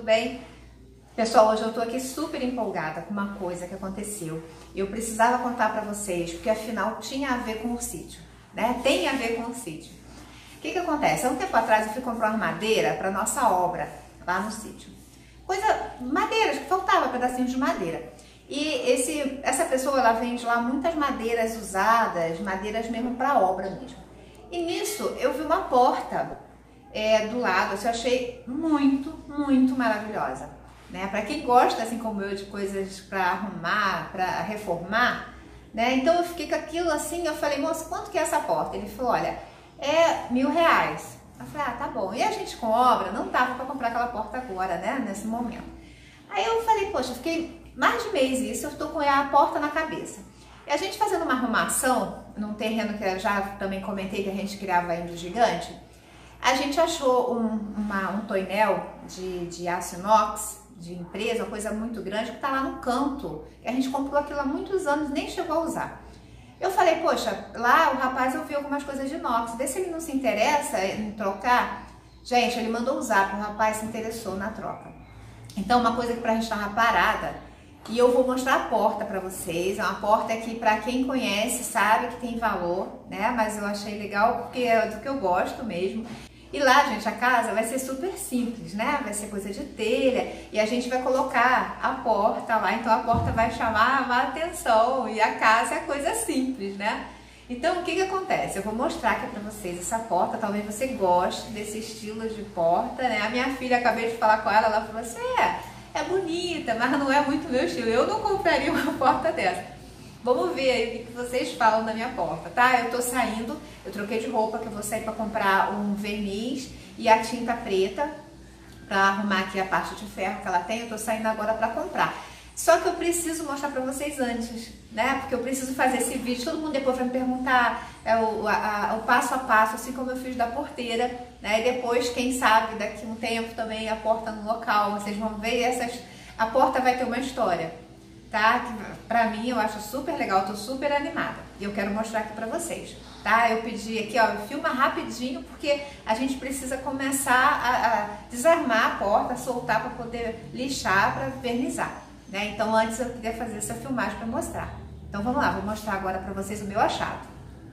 bem? Pessoal, hoje eu tô aqui super empolgada com uma coisa que aconteceu. Eu precisava contar pra vocês, porque afinal tinha a ver com o sítio, né? Tem a ver com o sítio. O que acontece? Há um tempo atrás eu fui comprar uma madeira pra nossa obra lá no sítio. Madeira, faltava pedacinhos de madeira. E essa pessoa, ela vende lá muitas madeiras usadas, madeiras mesmo pra obra mesmo. E nisso eu vi uma porta do lado, eu achei muito maravilhosa, né? Para quem gosta, assim como eu, de coisas para arrumar, para reformar, né? Então eu fiquei com aquilo assim, eu falei, moço, quanto que é essa porta? Ele falou, olha, é R$1.000. Eu falei, ah, tá bom. E a gente com obra não tava para comprar aquela porta agora, né? Nesse momento. Aí eu falei, poxa, eu fiquei mais de mês isso, eu tô com a porta na cabeça. E a gente fazendo uma arrumação num terreno que eu já também comentei que a gente criava índio gigante, a gente achou um toinel de aço inox, de empresa, uma coisa muito grande, que tá lá no canto. E a gente comprou aquilo há muitos anos, nem chegou a usar. Eu falei, poxa, lá o rapaz eu vi algumas coisas de inox, vê se ele não se interessa em trocar. Gente, ele mandou usar, porque o rapaz se interessou na troca. Então, uma coisa que pra gente tava parada, e eu vou mostrar a porta pra vocês. É uma porta que pra quem conhece sabe que tem valor, né? Mas eu achei legal porque é do que eu gosto mesmo. E lá, gente, a casa vai ser super simples, né? Vai ser coisa de telha e a gente vai colocar a porta lá, então a porta vai chamar a atenção e a casa é coisa simples, né? Então, o que acontece? Eu vou mostrar aqui pra vocês essa porta, talvez você goste desse estilo de porta, né? A minha filha, acabei de falar com ela, ela falou assim, é bonita, mas não é muito meu estilo, eu não compraria uma porta dessa. Vamos ver aí o que vocês falam da minha porta, tá? Eu tô saindo, eu troquei de roupa, que eu vou sair pra comprar um verniz e a tinta preta pra arrumar aqui a parte de ferro que ela tem. Eu tô saindo agora pra comprar. Só que eu preciso mostrar pra vocês antes, né? Porque eu preciso fazer esse vídeo, todo mundo depois vai me perguntar o passo a passo, assim como eu fiz da porteira, né? E depois, quem sabe, daqui a um tempo também a porta no local, vocês vão ver, a porta vai ter uma história, tá? Que pra mim eu acho super legal, eu tô super animada e eu quero mostrar aqui pra vocês, tá? Eu pedi aqui, ó, filma rapidinho porque a gente precisa começar a desarmar a porta, soltar pra poder lixar, pra vernizar, né? Então antes eu queria fazer essa filmagem pra mostrar. Então vamos lá, vou mostrar agora pra vocês o meu achado.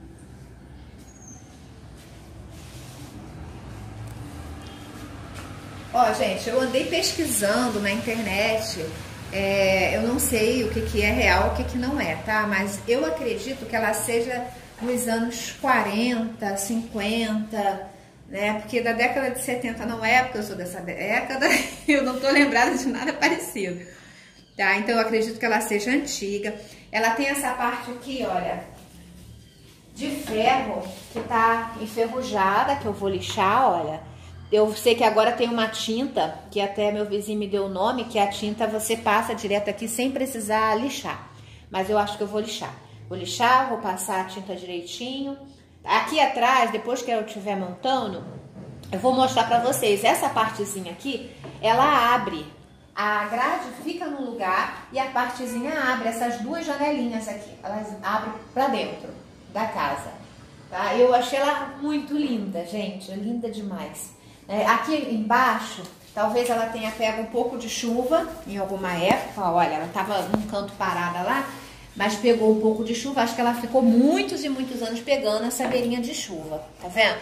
Ó, gente, eu andei pesquisando na internet. Eu não sei o que é real, o que não é, tá? Mas eu acredito que ela seja nos anos 40, 50, né? Porque da década de 70 não é, porque eu sou dessa década, eu não tô lembrada de nada parecido, tá? Então eu acredito que ela seja antiga. Ela tem essa parte aqui, olha, de ferro, que tá enferrujada, que eu vou lixar, olha. Eu sei que agora tem uma tinta, que até meu vizinho me deu o nome, que a tinta você passa direto aqui sem precisar lixar. Mas eu acho que eu vou lixar. Vou lixar, vou passar a tinta direitinho. Aqui atrás, depois que eu estiver montando, eu vou mostrar pra vocês. Essa partezinha aqui, ela abre. A grade fica no lugar e a partezinha abre. Essas duas janelinhas aqui, elas abrem pra dentro da casa. Tá? Eu achei ela muito linda, gente. Linda demais. Aqui embaixo, talvez ela tenha pego um pouco de chuva em alguma época. Olha, ela estava num canto parada lá, mas pegou um pouco de chuva. Acho que ela ficou muitos e muitos anos pegando essa beirinha de chuva, tá vendo?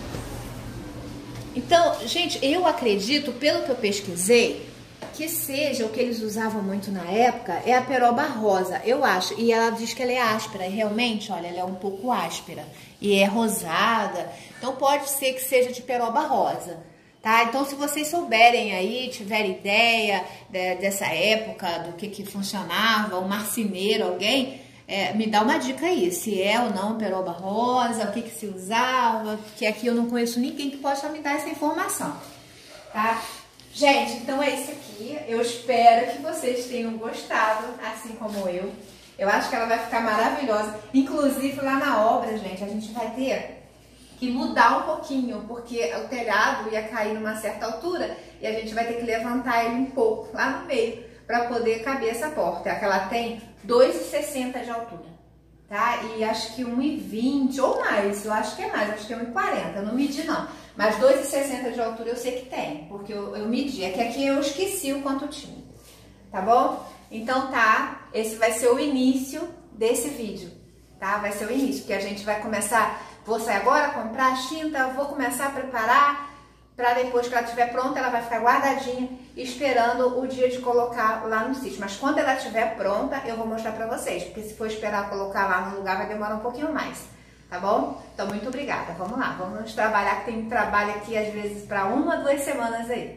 Então, gente, eu acredito, pelo que eu pesquisei, que seja o que eles usavam muito na época, é a peroba rosa, eu acho. E ela diz que ela é áspera, e realmente, olha, ela é um pouco áspera. E é rosada, então pode ser que seja de peroba rosa, tá? Então, se vocês souberem aí, tiverem ideia dessa época, do que funcionava, um marceneiro, alguém, me dá uma dica aí, se é ou não peroba rosa, o que se usava, porque aqui eu não conheço ninguém que possa me dar essa informação, tá? Gente, então é isso aqui. Eu espero que vocês tenham gostado, assim como eu. Eu acho que ela vai ficar maravilhosa. Inclusive, lá na obra, gente, a gente vai ter que mudar um pouquinho, porque o telhado ia cair numa certa altura e a gente vai ter que levantar ele um pouco lá no meio para poder caber essa porta. Ela tem 2,60 de altura, tá? E acho que 1,20 ou mais, eu acho que é mais, acho que é 1,40, eu não medi não. Mas 2,60 de altura eu sei que tem, porque eu medi, é que aqui eu esqueci o quanto tinha, tá bom? Então tá, esse vai ser o início desse vídeo, tá? Vai ser o início, que a gente vai começar, vou sair agora, comprar a tinta, vou começar a preparar, para depois que ela estiver pronta, ela vai ficar guardadinha, esperando o dia de colocar lá no sítio. Mas quando ela estiver pronta, eu vou mostrar para vocês, porque se for esperar colocar lá no lugar, vai demorar um pouquinho mais, tá bom? Então, muito obrigada. Vamos lá, vamos trabalhar, que tem trabalho aqui, às vezes, para 1 a 2 semanas aí.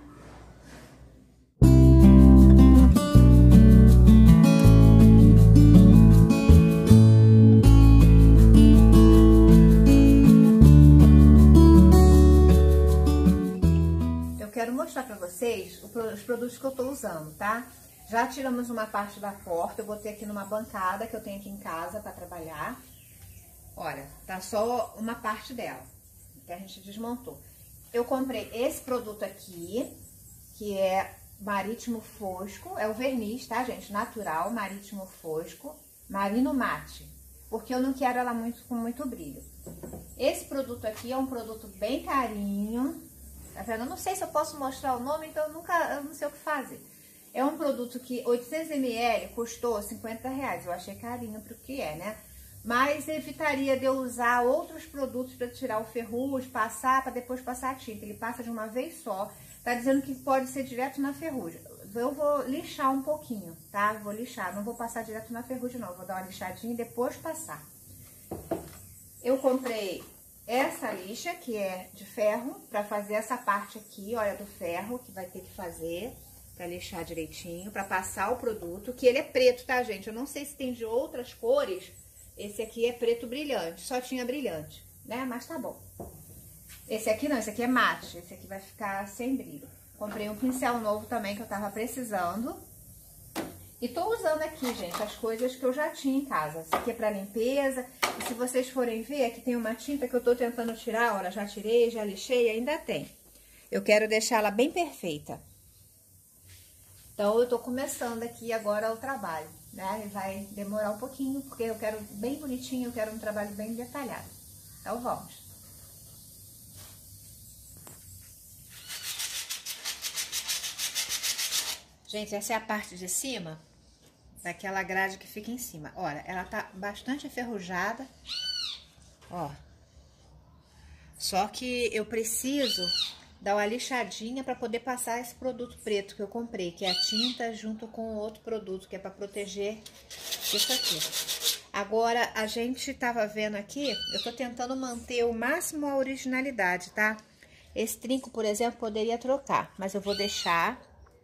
Quero mostrar para vocês os produtos que eu tô usando, tá? Já tiramos uma parte da porta, eu botei aqui numa bancada que eu tenho aqui em casa para trabalhar. Olha, tá só uma parte dela, que a gente desmontou. Eu comprei esse produto aqui, que é Marítimo Fosco, é o verniz, tá, gente? Natural, Marítimo Fosco, Marino Mate, porque eu não quero ela com muito brilho. Esse produto aqui é um produto bem carinho. Tá vendo? Eu não sei se eu posso mostrar o nome, então eu não sei o que fazer. É um produto que 800 ml custou R$50. Eu achei carinho pro que é, né? Mas evitaria de eu usar outros produtos para tirar o ferrugem, passar, para depois passar a tinta. Ele passa de uma vez só. Tá dizendo que pode ser direto na ferrugem. Eu vou lixar um pouquinho, tá? Vou lixar, não vou passar direto na ferrugem não. Vou dar uma lixadinha e depois passar. Eu comprei essa lixa, que é de ferro, para fazer essa parte aqui, olha, do ferro, que vai ter que fazer, para lixar direitinho, para passar o produto, que ele é preto, tá, gente? Eu não sei se tem de outras cores, esse aqui é preto brilhante, só tinha brilhante, né? Mas tá bom. Esse aqui não, esse aqui é mate, esse aqui vai ficar sem brilho. Comprei um pincel novo também, que eu tava precisando. E tô usando aqui, gente, as coisas que eu já tinha em casa. Isso aqui é pra limpeza. E se vocês forem ver, aqui tem uma tinta que eu tô tentando tirar. Olha, já tirei, já lixei, ainda tem. Eu quero deixar ela bem perfeita. Então, eu tô começando aqui agora o trabalho, né? E vai demorar um pouquinho, porque eu quero bem bonitinho, eu quero um trabalho bem detalhado. Então, vamos. Gente, essa é a parte de cima daquela grade que fica em cima. Olha, ela tá bastante enferrujada, ó. Só que eu preciso dar uma lixadinha para poder passar esse produto preto que eu comprei, que é a tinta junto com outro produto, que é para proteger isso aqui. Agora, a gente tava vendo aqui, eu tô tentando manter o máximo a originalidade, tá? Esse trinco, por exemplo, poderia trocar, mas eu vou deixar.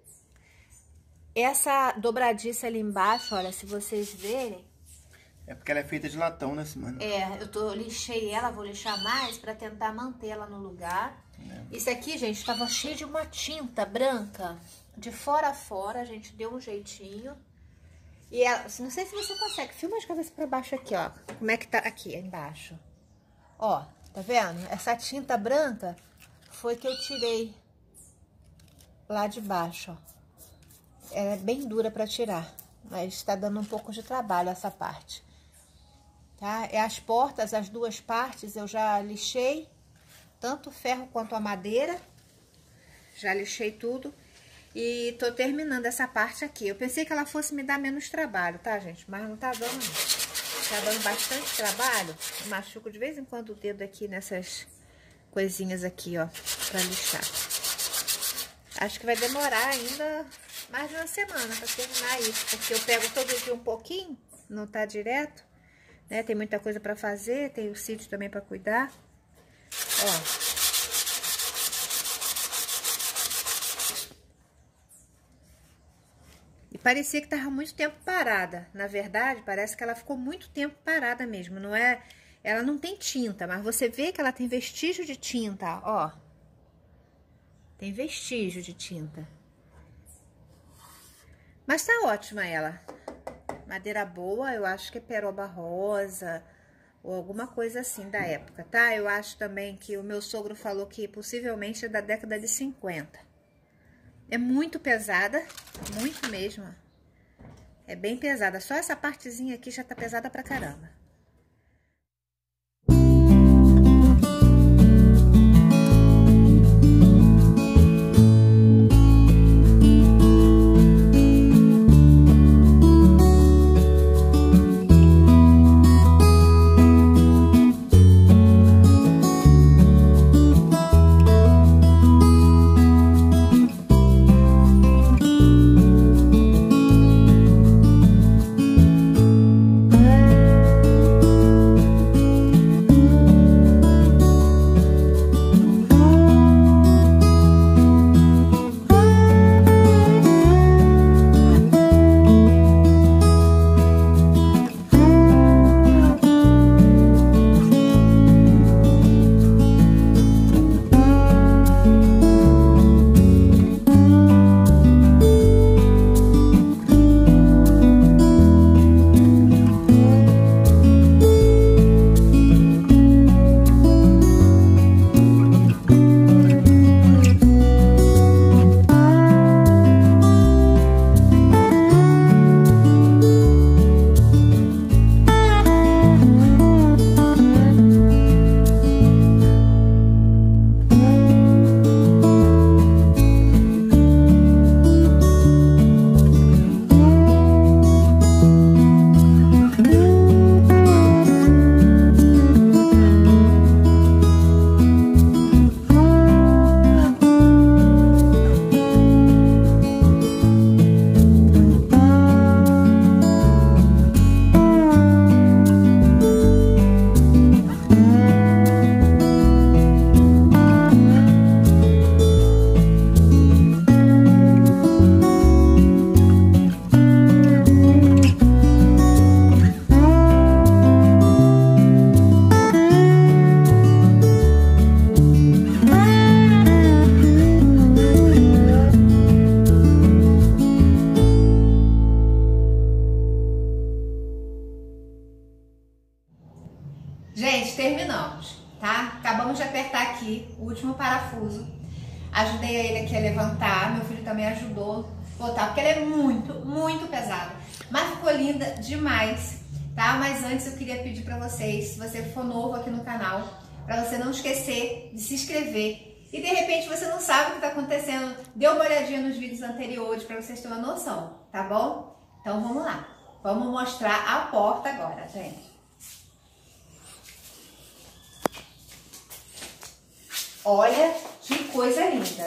Essa dobradiça ali embaixo, olha, se vocês verem... É porque ela é feita de latão, né, Simone? É, lixei ela, vou lixar mais pra tentar manter ela no lugar. É. Isso aqui, gente, tava cheio de uma tinta branca. De fora a fora, a gente deu um jeitinho. E ela, não sei se você consegue, filma de cabeça pra baixo aqui, ó. Como é que tá aqui embaixo. Ó, tá vendo? Essa tinta branca foi que eu tirei lá de baixo, ó. Ela é bem dura para tirar, mas tá dando um pouco de trabalho essa parte, tá? E as portas, as duas partes, eu já lixei, tanto o ferro quanto a madeira, já lixei tudo e tô terminando essa parte aqui. Eu pensei que ela fosse me dar menos trabalho, tá, gente? Mas não tá dando, não. Tá dando bastante trabalho. Eu machuco de vez em quando o dedo aqui nessas coisinhas aqui, ó, pra lixar. Acho que vai demorar ainda mais de uma semana para terminar isso, porque eu pego todo dia um pouquinho, não tá direto, né? Tem muita coisa para fazer, tem o sítio também para cuidar. Ó. E parecia que tava muito tempo parada. Na verdade, parece que ela ficou muito tempo parada mesmo, não é? Ela não tem tinta, mas você vê que ela tem vestígio de tinta, ó. Tem vestígio de tinta. Mas tá ótima ela. Madeira boa, eu acho que é peroba rosa ou alguma coisa assim da época, tá? Eu acho também que o meu sogro falou que possivelmente é da década de 50. É muito pesada, muito mesmo. É bem pesada. Só essa partezinha aqui já tá pesada pra caramba. Gente, terminamos, tá? Acabamos de apertar aqui o último parafuso. Ajudei ele aqui a levantar, meu filho também ajudou a botar, porque ela é muito pesada. Mas ficou linda demais, tá? Mas antes eu queria pedir pra vocês, se você for novo aqui no canal, pra você não esquecer de se inscrever. E de repente você não sabe o que tá acontecendo, dê uma olhadinha nos vídeos anteriores pra vocês terem uma noção, tá bom? Então vamos lá. Vamos mostrar a porta agora, gente. Olha que coisa linda.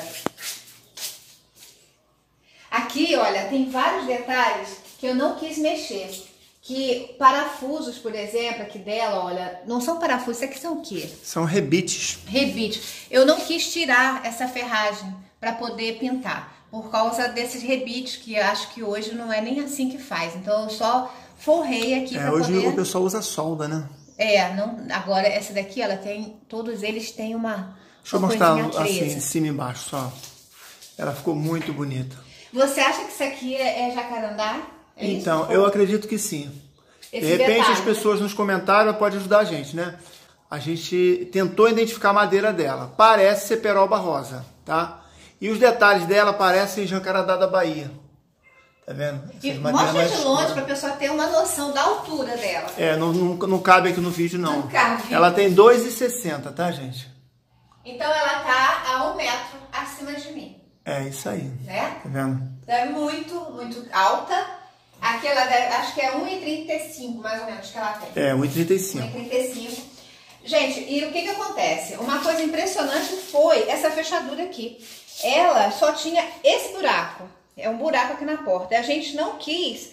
Aqui, olha, tem vários detalhes que eu não quis mexer. Que parafusos, por exemplo, aqui dela, olha, não são parafusos, isso aqui são o quê? São rebites. Rebites. Eu não quis tirar essa ferragem para poder pintar, por causa desses rebites que eu acho que hoje não é nem assim que faz. Então eu só forrei aqui para hoje poder... o pessoal usa solda, né? Não, agora essa daqui, ela tem, todos eles têm uma... Deixa eu mostrar assim, em cima e embaixo, só. Ela ficou muito bonita. Você acha que isso aqui é jacarandá? Então, eu acredito que sim. De repente, as pessoas nos comentários podem ajudar a gente, né? A gente tentou identificar a madeira dela. Parece ser peroba rosa, tá? E os detalhes dela parecem jacarandá da Bahia. Tá vendo? Mostra de longe para a pessoa ter uma noção da altura dela. Não cabe aqui no vídeo, não. Não cabe. Ela tem 2,60, tá, gente? Então ela tá a 1 metro acima de mim. É isso aí. Né? Tá vendo? É muito alta. Aqui ela deve, acho que é 1,35 mais ou menos que ela tem. 1,35. 1,35. Gente, e o que acontece? Uma coisa impressionante foi essa fechadura aqui. Ela só tinha esse buraco. É um buraco aqui na porta. A gente não quis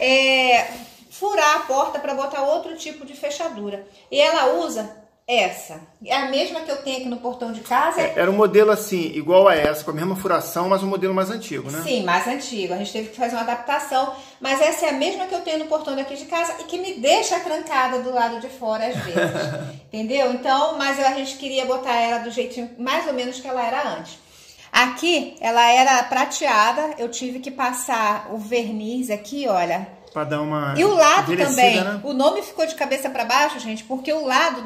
furar a porta para botar outro tipo de fechadura. E ela usa essa. É a mesma que eu tenho aqui no portão de casa. Era um modelo assim, igual a essa, com a mesma furação, mas um modelo mais antigo, né? Sim, mais antigo. A gente teve que fazer uma adaptação. Mas essa é a mesma que eu tenho no portão daqui de casa e que me deixa trancada do lado de fora às vezes. Entendeu? Então, mas a gente queria botar ela do jeitinho mais ou menos que ela era antes. Aqui, ela era prateada. Eu tive que passar o verniz aqui, olha... Pra dar uma... E o lado também, né? O nome ficou de cabeça para baixo, gente, porque o lado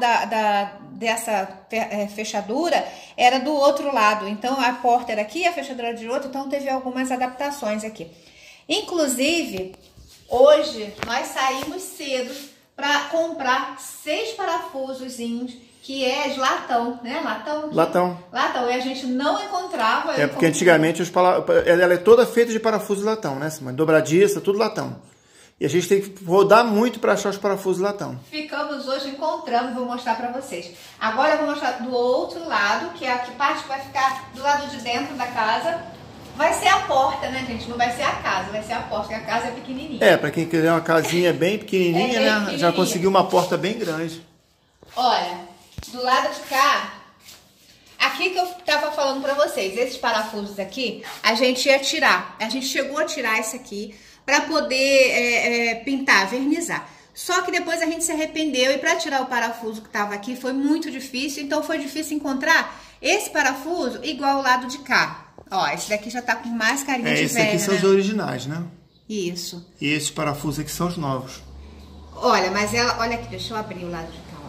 dessa fechadura era do outro lado. Então, a porta era aqui, a fechadura era de outro, então teve algumas adaptações aqui. Inclusive, Hoje nós saímos cedo para comprar 6 parafusozinhos, que é de latão, né? Latão. E a gente não encontrava. É porque antigamente ela é toda feita de parafuso de latão, né, Simone? Dobradiça, tudo latão. E a gente tem que rodar muito para achar os parafusos de latão. Ficamos hoje encontrando, vou mostrar para vocês. Agora eu vou mostrar do outro lado, que é a parte que vai ficar do lado de dentro da casa. Vai ser a porta, né, gente? Não vai ser a casa, vai ser a porta, porque a casa é pequenininha. É, para quem quiser uma casinha bem pequenininha, né? Pequenininha. Já conseguiu uma porta bem grande. Olha, do lado de cá, aqui que eu tava falando pra vocês, esses parafusos aqui, a gente ia tirar. A gente chegou a tirar esse aqui pra poder pintar, vernizar. Só que depois a gente se arrependeu e pra tirar o parafuso que tava aqui foi muito difícil. Então foi difícil encontrar esse parafuso igual ao lado de cá. Ó, esse daqui já tá com mais carinha de velho, esses aqui são os originais, né? Isso. E esses parafusos aqui são os novos. Olha, mas ela... Olha aqui, deixa eu abrir o lado de cá,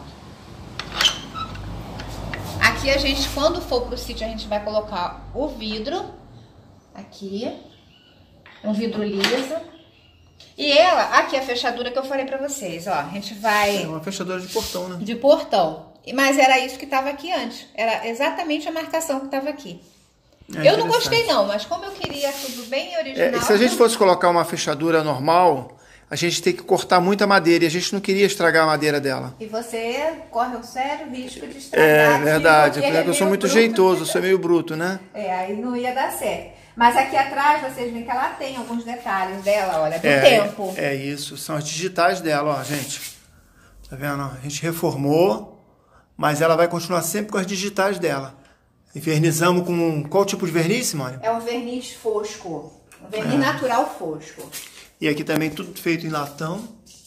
ó. Aqui a gente, quando for pro sítio, a gente vai colocar o vidro. Aqui. Um vidro liso. E ela... Aqui a fechadura que eu falei pra vocês, ó. A gente vai... É uma fechadura de portão, né? De portão. Mas era isso que tava aqui antes. Era exatamente a marcação que tava aqui. Eu não gostei não, mas como eu queria tudo bem original... se a gente fosse colocar uma fechadura normal, a gente tem que cortar muita madeira e a gente não queria estragar a madeira dela. E você corre o sério risco de estragar. É verdade, porque eu sou muito jeitoso, eu sou meio bruto, né? Aí não ia dar certo. Mas aqui atrás vocês veem que ela tem alguns detalhes dela, olha, do tempo. É isso, são as digitais dela, ó, gente. Tá vendo? A gente reformou, mas ela vai continuar sempre com as digitais dela. Invernizamos com qual tipo de verniz, Simone? É um verniz fosco. Um verniz natural fosco. E aqui também tudo feito em latão.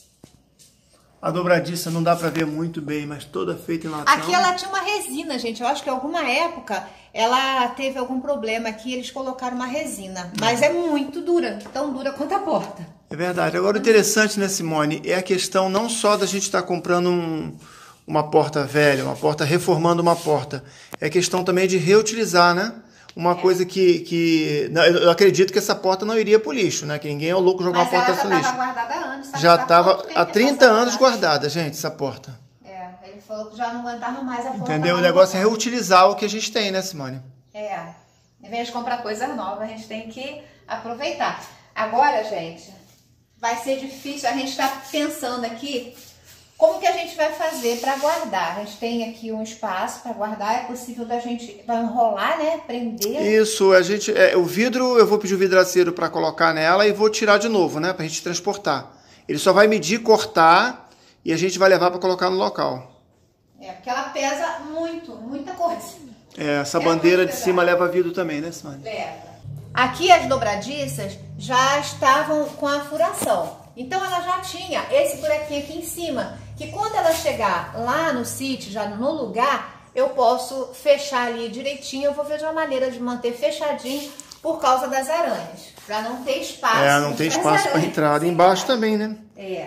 A dobradiça não dá pra ver muito bem, mas toda feita em latão. Aqui ela tinha uma resina, gente. Eu acho que em alguma época ela teve algum problema aqui. Eles colocaram uma resina. Mas é muito dura. Tão dura quanto a porta. É verdade. Agora o interessante, né, Simone, é a questão não só da gente estar comprando uma porta velha, uma porta, reformando uma porta. É questão também de reutilizar, né? Uma coisa que... Eu acredito que essa porta não iria pro lixo, né? Que ninguém é louco jogar uma porta nessa lixo. Mas ela já estava guardada há anos. Já estava há 30 anos guardada, gente, essa porta. Ele falou que já não aguentava mais a porta. Entendeu? O negócio é reutilizar o que a gente tem, né, Simone? Em vez de comprar coisa nova, a gente tem que aproveitar. Agora, gente, vai ser difícil. A gente está pensando aqui... Como que a gente vai fazer para guardar? A gente tem aqui um espaço para guardar, é possível da gente vai enrolar, né? Prender. Isso, o vidro, eu vou pedir o vidraceiro para colocar nela e vou tirar de novo, né? Pra gente transportar. Ele só vai medir, cortar e a gente vai levar para colocar no local. Porque ela pesa muito, muita coisa. Essa bandeira de cima leva vidro também, né, Simone? Leva. Aqui as dobradiças já estavam com a furação. Então ela já tinha esse buraquinho aqui em cima, que quando ela chegar lá no sítio, já no lugar, eu posso fechar ali direitinho. Eu vou ver de uma maneira de manter fechadinho por causa das aranhas, para não ter espaço. Não tem espaço para entrada. Embaixo também, né?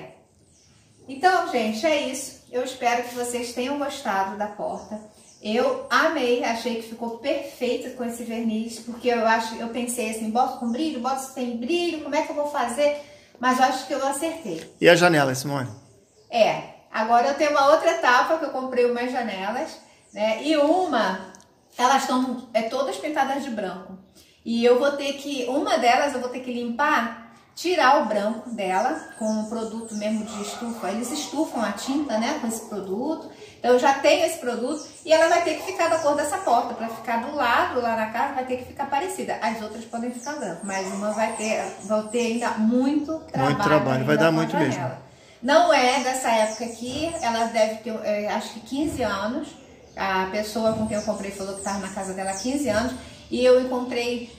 Então, gente, é isso. Eu espero que vocês tenham gostado da porta. Eu amei, achei que ficou perfeita com esse verniz, porque eu pensei assim, boto com brilho, boto sem brilho, como é que eu vou fazer? Mas eu acho que eu acertei. E a janela, Simone? Agora eu tenho uma outra etapa que eu comprei umas janelas, né? E elas estão todas pintadas de branco. E eu vou ter que, uma delas eu vou ter que limpar, tirar o branco dela com um produto mesmo de estufa. Eles estufam a tinta, né, com esse produto. Então eu já tenho esse produto e ela vai ter que ficar da cor dessa porta. Para ficar do lado lá na casa vai ter que ficar parecida. As outras podem ficar branco, mas uma vai ter ainda muito trabalho. Muito trabalho, vai dar muito mesmo. Não é dessa época aqui, ela deve ter acho que 15 anos. A pessoa com quem eu comprei falou que estava na casa dela há 15 anos. E eu encontrei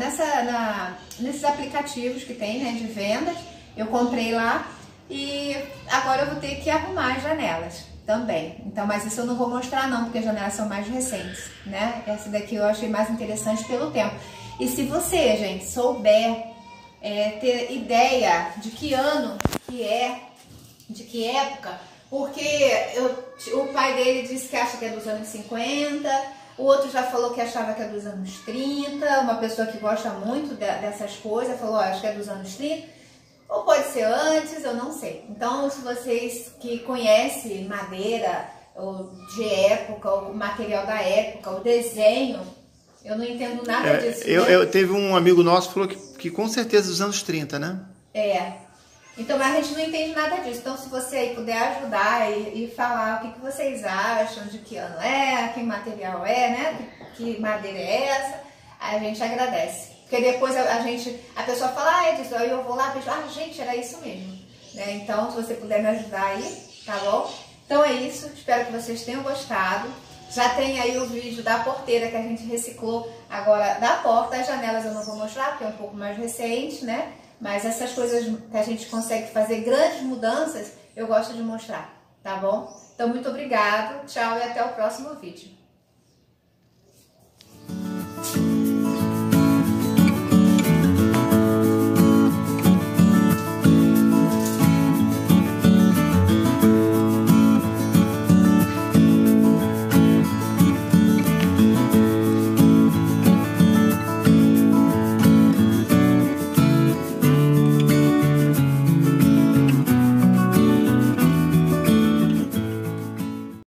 nesses aplicativos que tem, né, de vendas. Eu comprei lá e agora eu vou ter que arrumar as janelas também. Então, mas isso eu não vou mostrar não, porque as janelas são mais recentes, né? Essa daqui eu achei mais interessante pelo tempo. E se você, gente, souber ter ideia de que ano que é, de que época, porque o pai dele disse que acha que é dos anos 50, o outro já falou que achava que é dos anos 30, uma pessoa que gosta muito dessas coisas falou, acho que é dos anos 30. Ou pode ser antes, eu não sei. Então, se vocês que conhecem madeira, ou de época, o material da época, o desenho, eu não entendo nada disso. Teve um amigo nosso que falou que com certeza dos anos 30, né? Então a gente não entende nada disso. Então, se você aí puder ajudar e falar o que vocês acham, de que ano é, que material é, né? Que madeira é essa, a gente agradece. Porque depois a pessoa fala, Edson, aí eu vou lá e vejo, gente, era isso mesmo. Né? Então, se você puder me ajudar aí, tá bom? Então é isso, espero que vocês tenham gostado. Já tem aí o vídeo da porteira que a gente reciclou agora da porta. As janelas eu não vou mostrar porque é um pouco mais recente, né? Mas essas coisas que a gente consegue fazer grandes mudanças, eu gosto de mostrar, tá bom? Então muito obrigado, tchau e até o próximo vídeo.